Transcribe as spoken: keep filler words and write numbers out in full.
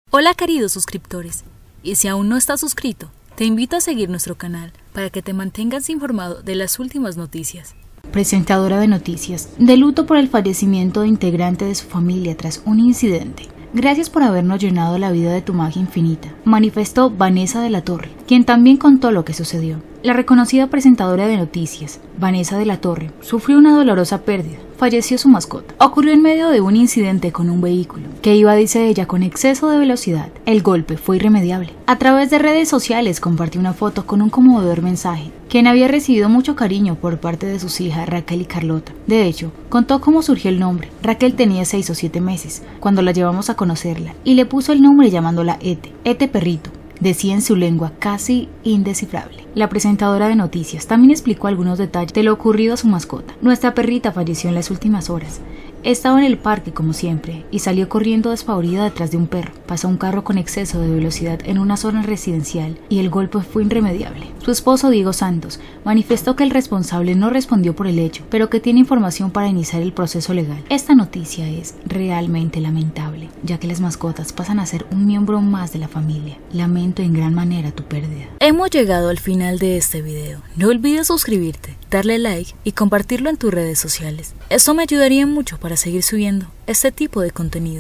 Hola queridos suscriptores, y si aún no estás suscrito, te invito a seguir nuestro canal para que te mantengas informado de las últimas noticias. Presentadora de noticias, de luto por el fallecimiento de integrante de su familia tras un incidente. Gracias por habernos llenado la vida de tu magia infinita, manifestó Vanessa de la Torre, quien también contó lo que sucedió. La reconocida presentadora de noticias, Vanessa de la Torre, sufrió una dolorosa pérdida. Falleció su mascota. Ocurrió en medio de un incidente con un vehículo, que iba, dice ella, con exceso de velocidad. El golpe fue irremediable. A través de redes sociales compartió una foto con un conmovedor mensaje, quien había recibido mucho cariño por parte de sus hijas Raquel y Carlota. De hecho, contó cómo surgió el nombre. Raquel tenía seis o siete meses, cuando la llevamos a conocerla, y le puso el nombre llamándola Ete, Ete perrito. Decía en su lengua casi indescifrable. La presentadora de noticias también explicó algunos detalles de lo ocurrido a su mascota. Nuestra perrita falleció en las últimas horas. Estaba en el parque como siempre y salió corriendo despavorida detrás de un perro. Pasó un carro con exceso de velocidad en una zona residencial y el golpe fue irremediable. Su esposo Diego Santos manifestó que el responsable no respondió por el hecho, pero que tiene información para iniciar el proceso legal. Esta noticia es realmente lamentable, ya que las mascotas pasan a ser un miembro más de la familia. Lamento en gran manera tu pérdida. Hemos llegado al final de este video. No olvides suscribirte, darle like y compartirlo en tus redes sociales. Esto me ayudaría mucho para seguir subiendo este tipo de contenido.